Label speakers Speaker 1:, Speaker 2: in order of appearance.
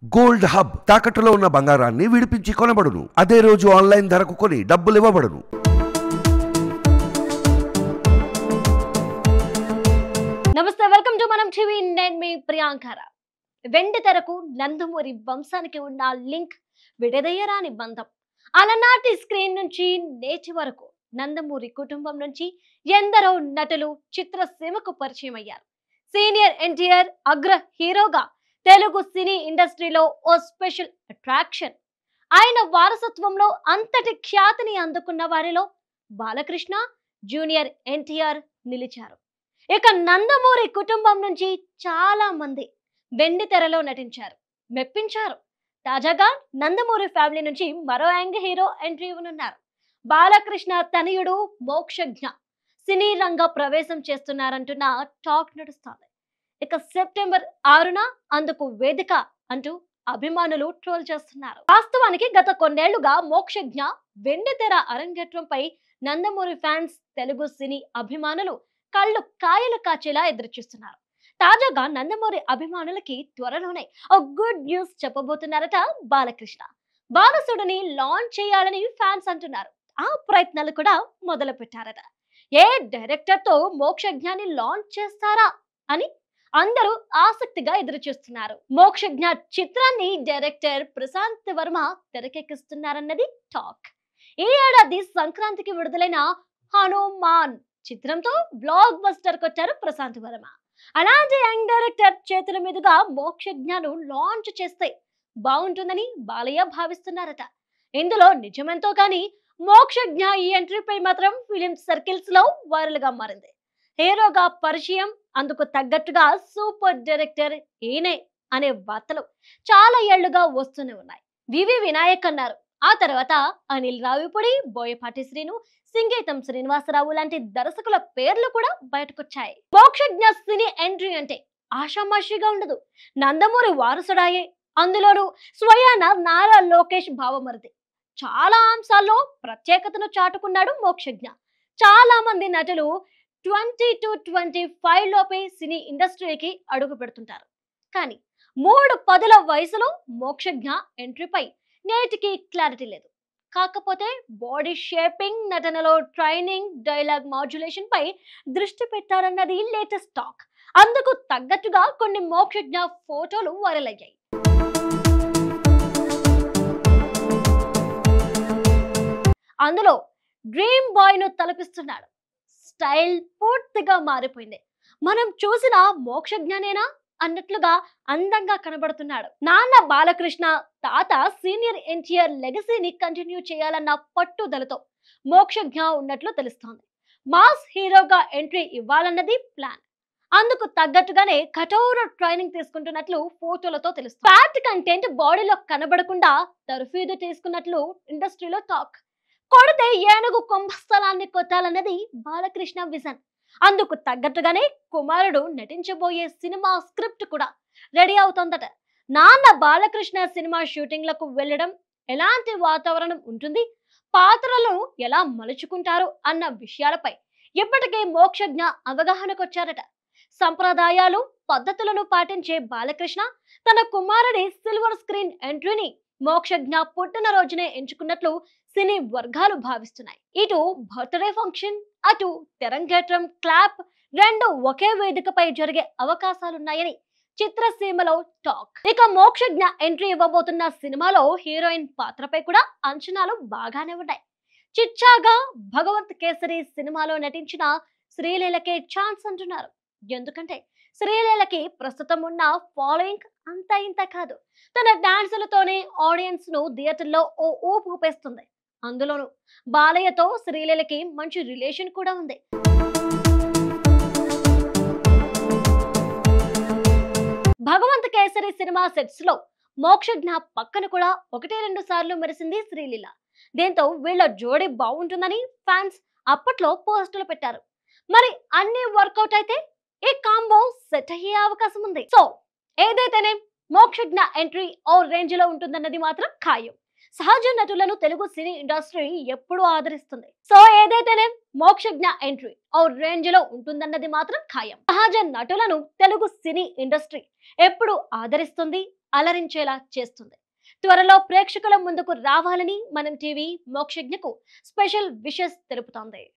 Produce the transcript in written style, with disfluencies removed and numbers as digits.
Speaker 1: Gold hub తాకట్టులో ఉన్న బంగారాన్ని విడిపించి కొనబడును. అదే రోజు ఆన్లైన్ ధరకు కొని డబ్బులు ఇవ్వబడును.
Speaker 2: నమస్తే, వెల్కమ్ టు మనం టీవీ. నేను మీ ప్రియాంకర. వెండి తెరకు నందమూరి వంశానికి ఉన్న లింక్ విడదీయరాని బంధం. అలనాటి స్క్రీన్ నుంచి నేటి వరకు నందమూరి కుటుంబం నుంచి ఎందరో నటులు చిత్రసీమకు పరిచయం అయ్యారు. సీనియర్ ఎన్టీఆర్ అగ్ర హీరోగా తెలుగు సినీ ఇండస్ట్రీలో ఓ స్పెషల్ అట్రాక్షన్. ఆయన వారసత్వంలో అంతటి ఖ్యాతిని అందుకున్న వారిలో బాలకృష్ణ, జూనియర్ ఎన్టీఆర్ నిలిచారు. ఇక నందమూరి కుటుంబం నుంచి చాలా మంది వెండి తెరలో నటించారు, మెప్పించారు. తాజాగా నందమూరి ఫ్యామిలీ నుంచి మరో యాంగ్ హీరో ఎంట్రీ ఇవ్వనున్నారు. బాలకృష్ణ తనయుడు మోక్షజ్ఞ సినీ రంగ ప్రవేశం చేస్తున్నారంటున్న టాక్ నడుస్తోంది. ఇక సెప్టెంబర్ 6న అందుకు వేదిక అంటూ అభిమానులు ట్రోల్ చేస్తున్నారు. వాస్తవానికి గత కొన్నేళ్లుగా మోక్షజ్ఞ వెండి తెర అరంగేట్రంపై నందమూరి ఫ్యాన్స్, తెలుగు సినీ అభిమానులు కళ్ళు కాయలు కాచేలా ఎదురుచూస్తున్నారు. తాజాగా నందమూరి అభిమానులకి త్వరలోనే ఒక గుడ్ న్యూస్ చెప్పబోతున్నారట బాలకృష్ణ. వారసుడిని లాంచ్ చేయాలని ఫ్యాన్స్ అంటున్నారు. ఆ ప్రయత్నాలు కూడా మొదలు పెట్టారట. ఏ డైరెక్టర్ తో మోక్షజ్ఞాన్ని లాంచ్ చేస్తారా అని అందరూ ఆసక్తిగా ఎదురు చూస్తున్నారు. మోక్షజ్ఞ చిత్రాన్ని డైరెక్టర్ ప్రశాంత్ వర్మ తెరకెక్కిస్తున్నారన్నది టాక్. ఈ ఏడాది సంక్రాంతికి విడుదలైన హనుమాన్ చిత్రంతో బ్లాక్ బస్టర్ కొట్టారు ప్రశాంత్ వర్మ. అలాంటి యంగ్ డైరెక్టర్ చేతుల మీదుగా మోక్షజ్ఞను లాంచ్ చేస్తే బాగుంటుందని బాలయ్య భావిస్తున్నారట. ఇందులో నిజమెంతో కానీ మోక్షజ్ఞ ఈ ఎంట్రీపై మాత్రం ఫిలిం సర్కిల్స్ లో వైరల్ గా మారింది. హీరోగా పరిచయం, అందుకు తగ్గట్టుగా సూపర్ డైరెక్టర్ ఈయనే అనే వార్తలు చాలా ఏళ్లుగా వస్తూనే ఉన్నాయి. వివి వినాయక్ అన్నారు. ఆ తర్వాత అనిల్ రావిపూడి, బోయపాటి శ్రీను, సింగీతం శ్రీనివాసరావు లాంటి దర్శకుల పేర్లు కూడా బయటకొచ్చాయి. మోక్షజ్ఞ సినీ ఎంట్రీ అంటే ఆషామాషిగా ఉండదు. నందమూరి వారసుడాయే, అందులోనూ స్వయాన నారా లోకేష్ భావమరిది. చాలా అంశాల్లో ప్రత్యేకతను చాటుకున్నాడు మోక్షజ్ఞ. చాలా మంది నటులు 20 to 25 లోపే సినీ ఇండస్ట్రీకి అడుగు పెడుతుంటారు. కానీ 3-10 వయసులో మోక్షజ్ఞ ఎంట్రీపై నేటికి క్లారిటీ లేదు. కాకపోతే బాడీ షేపింగ్, నటనలో ట్రైనింగ్, డైలాగ్ మాడ్యులేషన్ పై దృష్టి పెట్టారన్నది లేటెస్ట్ టాక్. అందుకు తగ్గట్టుగా కొన్ని మోక్షజ్ఞ ఫోటోలు వైరల్ అయ్యాయి. అందులో డ్రీమ్ బాయ్ ను తలపిస్తున్నాడు. స్టైల్ పూర్తిగా మారిపోయింది. మనం చూసిన మోక్షజ్ఞనేనా అన్నట్లుగా అందంగా కనబడుతున్నాడు. నాన్న బాలకృష్ణ, తాత సీనియర్ ఎన్టీఆర్ లెగసీని కంటిన్యూ చేయాలన్న పట్టుదలతో మోక్షజ్ఞ ఉన్నట్లు తెలుస్తోంది. మాస్ హీరోగా ఎంట్రీ ఇవ్వాలన్నది ప్లాన్. అందుకు తగ్గట్టుగానే కఠోర ట్రైనింగ్ తీసుకుంటున్నట్లు ఫోటోలతో తెలుస్తుంది. ఫ్యాట్ కంటెంట్ బాడీలో కనబడకుండా తర్ఫీదు తీసుకున్నట్లు ఇండస్ట్రీలో టాక్. కొడితే ఏనుగు కుంభస్థలాన్ని కొట్టాలన్నది బాలకృష్ణ విజన్. అందుకు తగ్గట్టుగానే కుమారుడు నటించబోయే సినిమా స్క్రిప్ట్ కూడా రెడీ అవుతోందట. నాన్న బాలకృష్ణ సినిమా షూటింగ్లకు వెళ్ళడం, ఎలాంటి వాతావరణం ఉంటుంది, పాత్రలను ఎలా మలుచుకుంటారు అన్న విషయాలపై ఇప్పటికే మోక్షజ్ఞ అవగాహనకొచ్చారట. సంప్రదాయాలు, పద్ధతులను పాటించే బాలకృష్ణ తన కుమారుడి సిల్వర్ స్క్రీన్ ఎంట్రీని మోక్షజ్ఞ పుట్టినరోజునే ఎంచుకున్నట్లు సినీ వర్గాలు భావిస్తున్నాయి. ఇటు బర్త్డే ఫంక్షన్, అటు తెరంగేట్రం క్లాప్ రెండు ఒకే వేదికపై జరిగే అవకాశాలున్నాయని చిత్రసీమలో టాక్. ఇక మోక్షజ్ఞ ఎంట్రీ ఇవ్వబోతున్న సినిమాలో హీరోయిన్ పాత్రపై కూడా అంచనాలు బాగానే ఉన్నాయి. చిచ్చాగా భగవంత్ కేసరి సినిమాలో నటించిన శ్రీలీలకే ఛాన్స్ అంటున్నారు. ఎందుకంటే శ్రీలీలకి ప్రస్తుతం ఉన్న ఫాలోయింగ్ అంతా ఇంత కాదు. తన డాన్సులతోనే ఆడియన్స్ ను థియేటర్లో ఓ ఊపు ఊపేస్తుంది. అందులోనూ బాలయ్యతో శ్రీలీలకి మంచి రిలేషన్ కూడా ఉంది. భగవంత్ కేసరి సినిమా సెట్స్ లో మోక్షజ్ఞ పక్కన కూడా 1-2 సార్లు మెరిసింది శ్రీలీల. దీంతో వీళ్ళ జోడీ బాగుంటుందని ఫ్యాన్స్ అప్పట్లో పోస్టులు పెట్టారు. మరి అన్ని వర్కౌట్ అయితే ఈ కాంబో సెట్ అయ్యే అవకాశం ఉంది. సో ఏదైతేనే మోక్షజ్ఞ ఎంట్రీ ఓ రేంజ్ లో ఉంటుందన్నది మాత్రం ఖాయం. సహజ నటులను తెలుగు సినీ ఇండస్ట్రీ ఎప్పుడూ ఆదరిస్తుంది. సో ఏదైతేనే మోక్షజ్ఞ ఎంట్రీ ఓ రేంజ్ లో ఉంటుందన్నది మాత్రం ఖాయం. సహజ నటులను తెలుగు సినీ ఇండస్ట్రీ ఎప్పుడు ఆదరిస్తుంది, అలరించేలా చేస్తుంది. త్వరలో ప్రేక్షకుల ముందుకు రావాలని మనం టీవీ మోక్షజ్ఞకు స్పెషల్ విషెస్ తెలుపుతోంది.